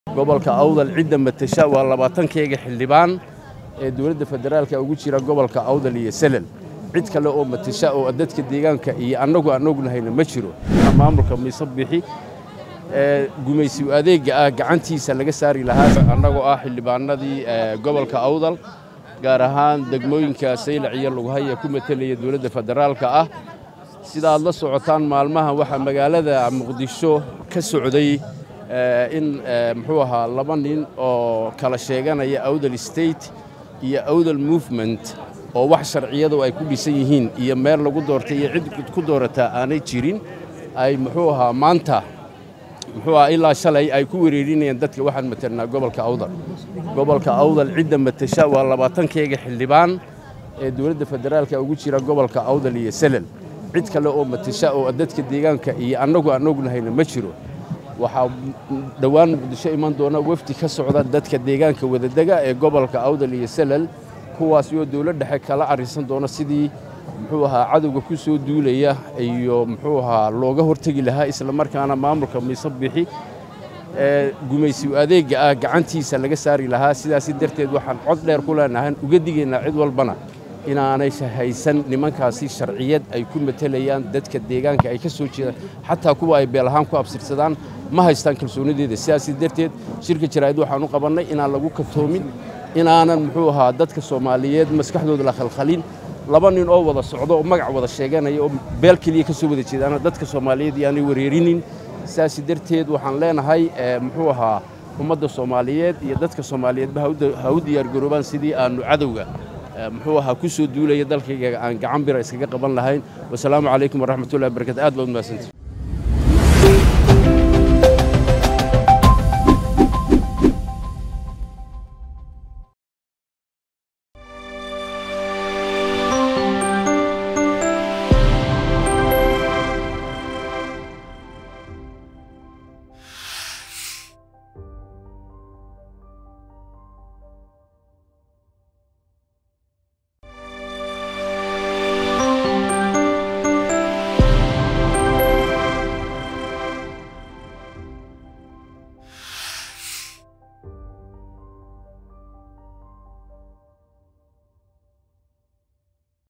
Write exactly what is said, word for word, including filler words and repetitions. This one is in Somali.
gobolka Awdal cidda matasha waa labaatan keega xildhibaan ee dawladda federaalka ugu jira gobolka Awdal iyo Salel cid kale oo matasha oo dadka deegaanka iyo anagu anagu nahayna ma jiro maamulka Miisabixi ee gumaysi adeega ah gacantiisa laga saari lahaa anagoo ah xildhibaanadii gobolka Awdal gaar ahaan degmooyinka Saylac iyo Lughaya ku matalaya dawladda federaalka ah sida aad la socotaan maalmaha waxa magaalada Muqdisho ka socday in muxuu ahaa laba nin oo kala sheeganaya Awdal State iyo Awdal Movement oo wax sharciyadu ay ku dhisan yihiin iyo meel lagu doortay iyo cid ku doorata aanay jirin ay muxuu ahaa maanta muxuu ahaa ilaa shalay ay ku wereerinayaan dadka waxaan matalnaa gobolka Awdal gobolka Awdal cidda matasha waa labaatan keega xildhibaan ee dawladda federaalka ugu jira gobolka Awdal iyo Salel cid kale oo matasha oo dadka deegaanka iyo anagu anagu nahayna ma jiro waxa dhawaan Muqdisho iman doona wafdi ka socda dadka deegaanka wadadaga ee gobolka Awdal iyo Salel kuwaas oo dawladda dhexe kala arisan doona sidii muxuu ahaa cadawga ku soo duulaya iyo muxuu ahaa looga hortagi lahaa isla markaana maamulka Miisabixi ee gumaysi adeega ah gacantiisa laga saari lahaa sidaas darteed waxaan cod dheer ku leenahay uga digeynaa cid walbana inaanay haysan nimankaasi sharciyad ay ku matalayaan dadka deegaanka ay ka soo jeedaan xataa kuwa ay beel ahaan ku absirsadaan ma haystaan kalsoonideeda sidaas darteed shirka jaraa'id waxaan u qabanay inaan lagu katoomin inaanan muxuu ahaa dadka Soomaaliyeed maskaxdooda la khalkhalin laba nin oo wada socdo oo magac wada sheeganaya oo beel kaliya ka soo wada jeedaan dadka Soomaaliyeed yaanay wareerinin sidaas darteed waxaan leenahay muxuu ahaa ummadda Soomaaliyeed iyo dadka Soomaaliyeed ha u diyaar garoobaan sidii aanu cadawga muxuu ahaa ku soo duulaya dalkayga aan gacan bira iskaga qaban lahayn wassalaamu calaykum waraxmatullaahi wabarakaatuh aad baad u mahadsantahay